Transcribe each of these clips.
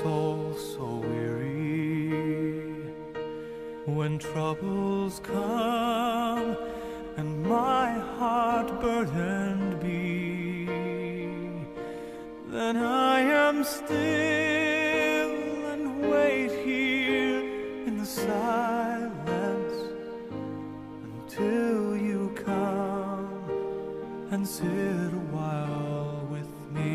soul so weary, when troubles come and my heart burdened be, then I am still and wait here in the silence until you come and sit a while with me.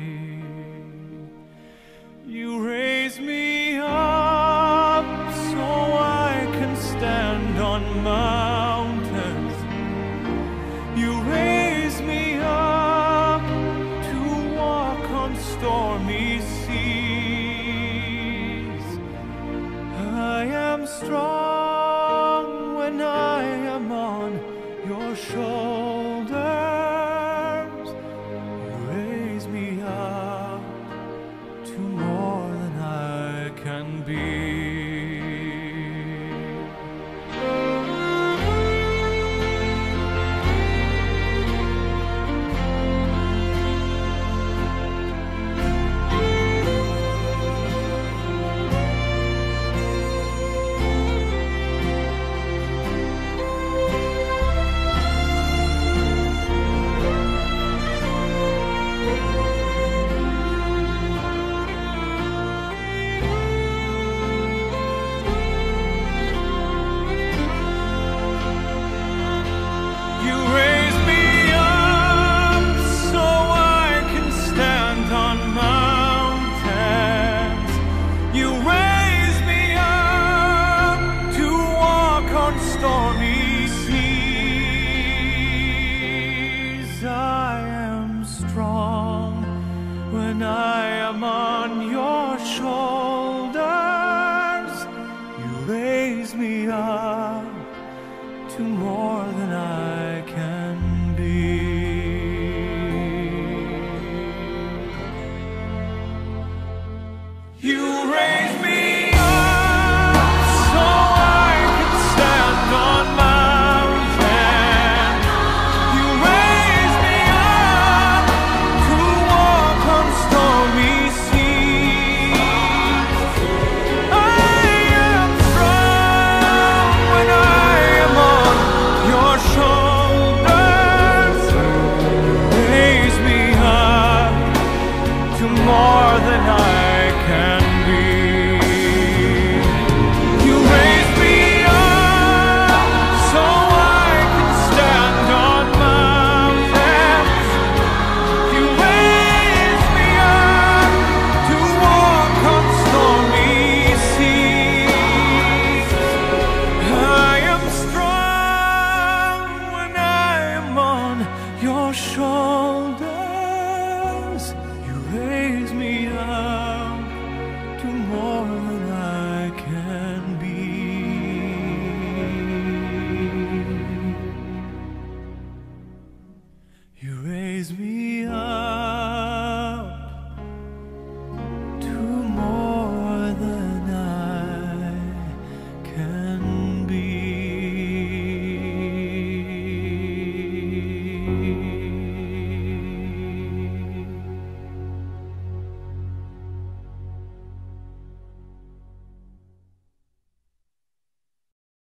You raise me up so I can stand on mountains. You raise me up to walk on stormy seas. I am strong when I am on your shoulders. You raise me up to more than I can be. Stormy seas, I am strong when I am on your shoulders. You raise me up to more than I can be. You